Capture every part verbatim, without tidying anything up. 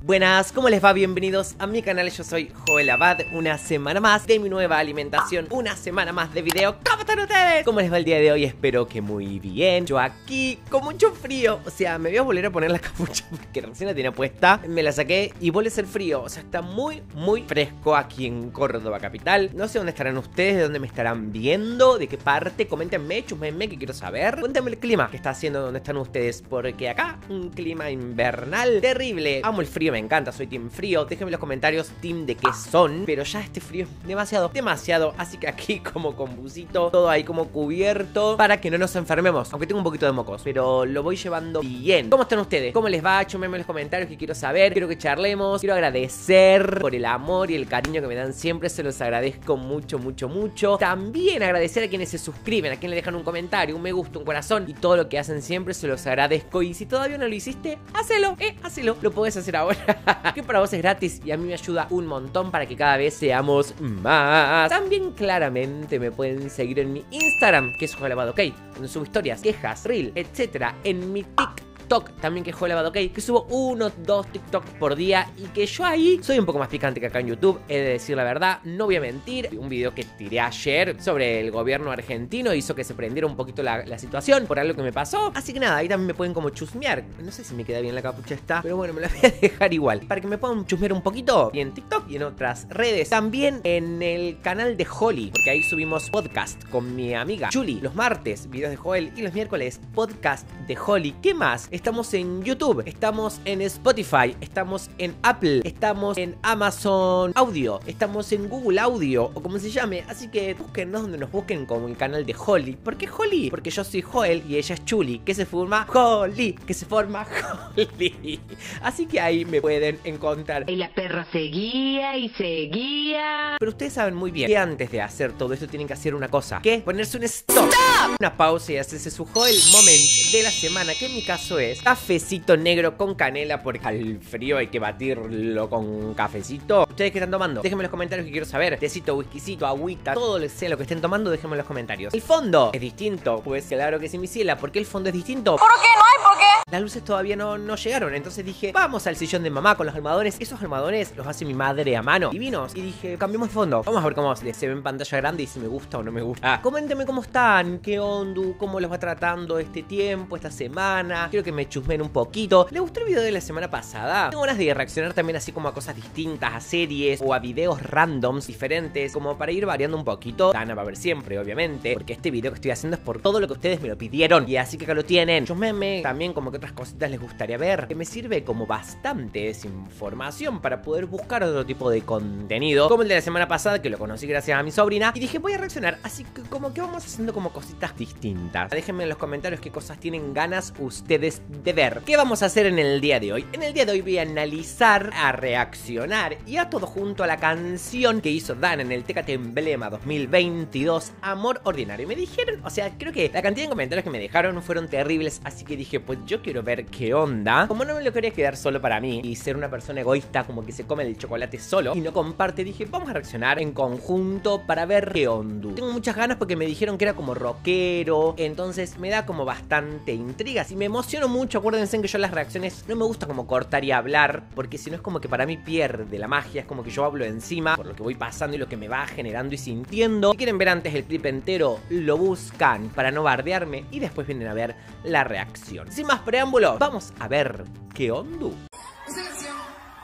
Buenas, ¿cómo les va? Bienvenidos a mi canal, yo soy Joel Abad. Una semana más de mi nueva alimentación, una semana más de video. ¿Cómo están ustedes? ¿Cómo les va el día de hoy? Espero que muy bien. Yo aquí con mucho frío, o sea, me voy a volver a poner la capucha porque recién la tenía puesta. Me la saqué y vuelve a ser frío, o sea, está muy, muy fresco aquí en Córdoba capital. No sé dónde estarán ustedes, de dónde me estarán viendo, de qué parte. Coméntenme, chusmenme, que quiero saber. Cuéntenme el clima que está haciendo donde están ustedes, porque acá un clima invernal terrible. Amo el frío, me encanta, soy team frío. Déjenme en los comentarios team de qué son, pero ya este frío es demasiado, demasiado. Así que aquí como con busito, todo ahí como cubierto para que no nos enfermemos, aunque tengo un poquito de mocos, pero lo voy llevando bien. ¿Cómo están ustedes? ¿Cómo les va? Chúmenme en los comentarios que quiero saber, quiero que charlemos. Quiero agradecer por el amor y el cariño que me dan siempre, se los agradezco mucho, mucho, mucho. También agradecer a quienes se suscriben, a quienes le dejan un comentario, un me gusta, un corazón y todo lo que hacen siempre, se los agradezco. Y si todavía no lo hiciste, hacelo, eh, hacelo, lo podés hacer ahora. Que para vos es gratis y a mí me ayuda un montón para que cada vez seamos más. También claramente me pueden seguir en mi Instagram, que es Joel Abad OK, donde subo historias, quejas, reel, etcétera. En mi TikTok también, que es Joel Abad OK, que subo uno, dos TikTok por día y que yo ahí soy un poco más picante que acá en YouTube, he de decir la verdad, no voy a mentir. Un video que tiré ayer sobre el gobierno argentino hizo que se prendiera un poquito la, la situación por algo que me pasó, así que nada, ahí también me pueden como chusmear. No sé si me queda bien la capucha esta, pero bueno, me la voy a dejar igual para que me puedan chusmear un poquito, y en TikTok y en otras redes. También en el canal de Holly, porque ahí subimos podcast con mi amiga Julie, los martes videos de Joel y los miércoles podcast de Holly. ¿Qué más? Estamos en YouTube, estamos en Spotify, estamos en Apple, estamos en Amazon Audio, estamos en Google Audio o como se llame. Así que búsquennos donde nos busquen, como el canal de Holly. ¿Por qué Holly? Porque yo soy Joel y ella es Julie, que se forma Holly, que se forma Holly. Así que ahí me pueden encontrar. Y la perra seguía y seguía. Pero ustedes saben muy bien que antes de hacer todo esto tienen que hacer una cosa, que es ponerse un stop, una pausa y hacerse su Joel Moment de la semana, que en mi caso es cafecito negro con canela, porque al frío hay que batirlo con cafecito. ¿Ustedes qué están tomando? Déjenme en los comentarios que quiero saber. Tecito, whiskycito, agüita, todo lo sea lo que estén tomando, déjenme en los comentarios. ¿El fondo es distinto? Pues claro que sí, mi ciela. ¿Por qué el fondo es distinto? ¿Por qué? No hay por qué. Las luces todavía no, no llegaron, entonces dije, vamos al sillón de mamá con los almohadones. Esos almohadones los hace mi madre a mano, divinos. Y dije, cambiemos de fondo. Vamos a ver cómo se ve en pantalla grande y si me gusta o no me gusta. Coméntenme cómo están, qué onda, cómo los va tratando este tiempo, esta semana. Quiero que me chusmen un poquito. ¿Les gustó el video de la semana pasada? Tengo ganas de reaccionar también así como a cosas distintas, a series o a videos randoms diferentes, como para ir variando un poquito. Gana va a haber siempre, obviamente, porque este video que estoy haciendo es por todo lo que ustedes me lo pidieron. Y así que acá lo tienen. Chusmenme también como que otras cositas les gustaría ver, que me sirve como bastante información para poder buscar otro tipo de contenido, como el de la semana pasada, que lo conocí gracias a mi sobrina. Y dije, voy a reaccionar, así que como que vamos haciendo como cositas distintas. Déjenme en los comentarios qué cosas tienen ganas ustedes de ver. ¿Qué vamos a hacer en el día de hoy? En el día de hoy voy a analizar, a reaccionar y a todo junto a la canción que hizo Dan en el Tecate Emblema dos mil veintidós, Amor Ordinario. Y me dijeron, o sea, creo que la cantidad de comentarios que me dejaron fueron terribles, así que dije, pues yo quiero ver qué onda. Como no me lo quería quedar solo para mí y ser una persona egoísta como que se come el chocolate solo y no comparte, dije, vamos a reaccionar en conjunto para ver qué onda. Tengo muchas ganas porque me dijeron que era como rockero, entonces me da como bastante intriga. Si me emociono mucho, acuérdense que yo las reacciones no me gusta como cortar y hablar, porque si no es como que para mí pierde la magia, es como que yo hablo encima por lo que voy pasando y lo que me va generando y sintiendo. Si quieren ver antes el clip entero, lo buscan para no bardearme y después vienen a ver la reacción. Sin más preámbulo, vamos a ver qué onda. Esta canción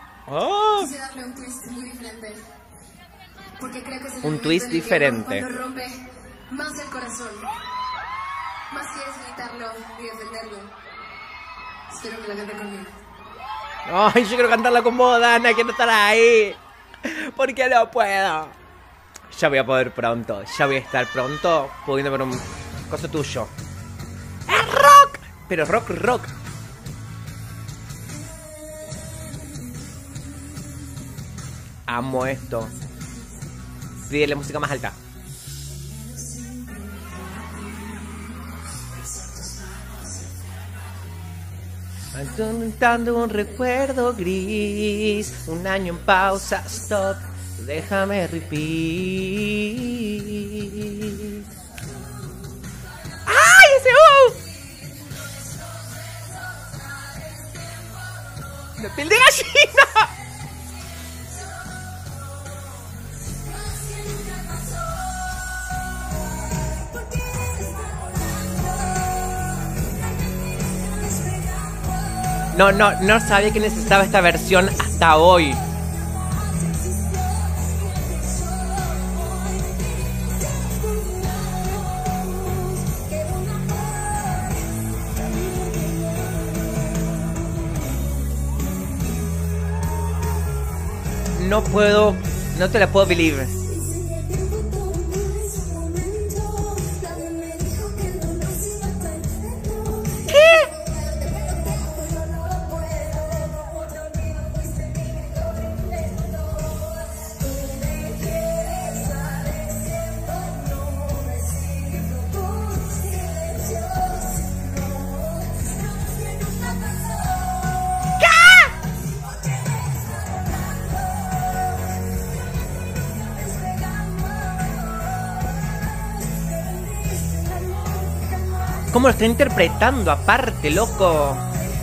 Oh, quise darle un twist muy diferente, porque creo que es el un momento twist en el que diferente. cuando rompe más el corazón, más quieres gritarlo y defenderlo. Espero que la cante conmigo. Ay, yo quiero cantarla con vos, Dana, quiero estar ahí. Porque no puedo. Ya voy a poder pronto, ya voy a estar pronto pudiendo ver un coso tuyo. ¡Es rock! Pero rock, rock. Amo esto. Pide la música más alta. Atormentando un recuerdo gris, un año en pausa, stop, déjame repeat. ¡Ay, ese uh! ¡Una piel de gallina! No, no, no sabía que necesitaba esta versión hasta hoy. No puedo, no te la puedo believe. ¿Cómo lo está interpretando aparte, loco?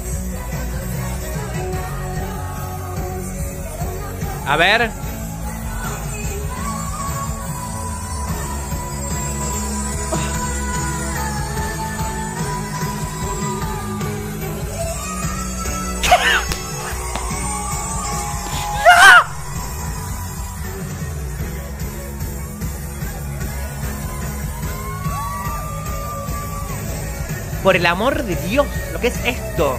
A ver. Por el amor de Dios, lo que es esto.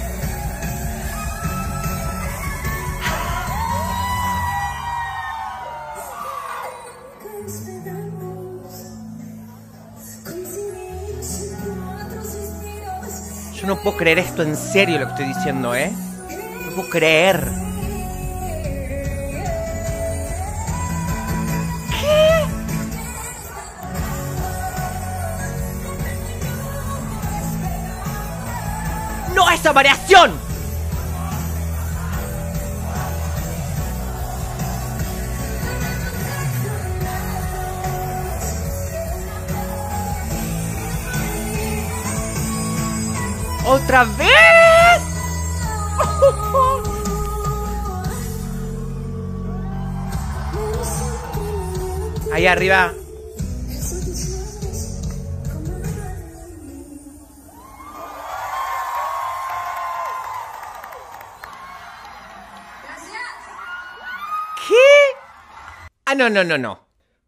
Yo no puedo creer esto en serio lo que estoy diciendo, ¿eh? No puedo creer. ¡No esa variación! ¡Otra vez! Ahí arriba. ¿Qué? Ah, no, no, no, no.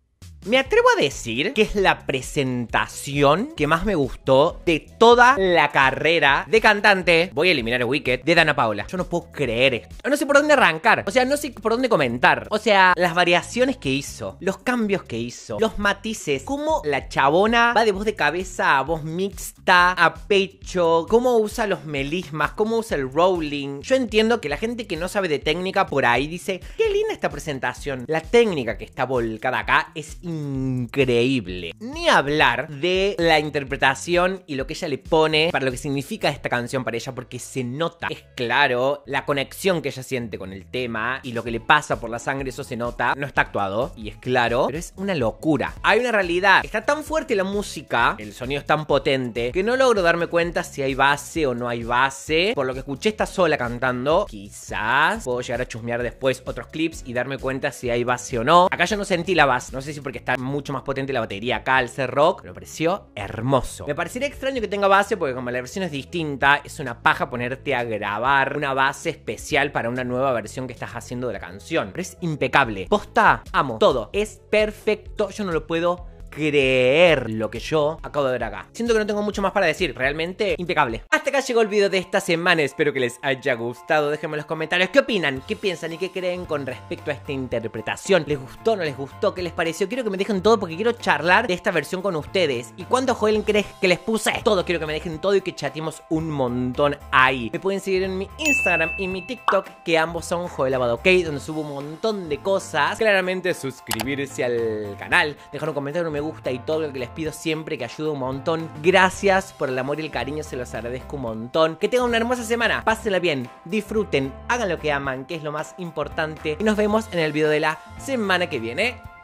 Me atrevo a decir que es la presentación que más me gustó de toda la carrera de cantante, voy a eliminar a Wicked, de Danna Paola. Yo no puedo creer esto. No sé por dónde arrancar. O sea, no sé por dónde comentar. O sea, las variaciones que hizo, los cambios que hizo, los matices, cómo la chabona va de voz de cabeza a voz mixta, a pecho, cómo usa los melismas, cómo usa el rolling. Yo entiendo que la gente que no sabe de técnica por ahí dice, qué linda esta presentación. La técnica que está volcada acá es increíble. Ni hablar de la interpretación y lo que ella le pone para lo que significa esta canción para ella, porque se nota, es claro, la conexión que ella siente con el tema y lo que le pasa por la sangre, eso se nota. No está actuado y es claro, pero es una locura. Hay una realidad, está tan fuerte la música, el sonido es tan potente, que no logro darme cuenta si hay base o no hay base. Por lo que escuché está sola cantando, quizás puedo llegar a chusmear después otros clips y darme cuenta si hay base o no. Acá yo no sentí la base, no sé si porque está mucho más potente la batería acá al ser rock, pero me pareció hermoso. Me parecería extraño que tenga base porque como la versión es distinta, es una paja ponerte a grabar una base especial para una nueva versión que estás haciendo de la canción. Pero es impecable. Posta, amo todo. Es perfecto. Yo no lo puedo creer lo que yo acabo de ver acá. Siento que no tengo mucho más para decir. Realmente impecable. Hasta acá llegó el video de esta semana. Espero que les haya gustado. Déjenme en los comentarios qué opinan, qué piensan y qué creen con respecto a esta interpretación. ¿Les gustó, no les gustó? ¿Qué les pareció? Quiero que me dejen todo porque quiero charlar de esta versión con ustedes. ¿Y cuánto Joel crees que les puse? Todo. Quiero que me dejen todo y que chateemos un montón ahí. Me pueden seguir en mi Instagram y mi TikTok, que ambos son Joel Abad OK, donde subo un montón de cosas. Claramente suscribirse al canal, dejar un comentario, un me gusta y todo lo que les pido siempre, que ayuda un montón. Gracias por el amor y el cariño, se los agradezco un montón. Que tengan una hermosa semana, pásenla bien, disfruten, hagan lo que aman, que es lo más importante. Y nos vemos en el video de la semana que viene.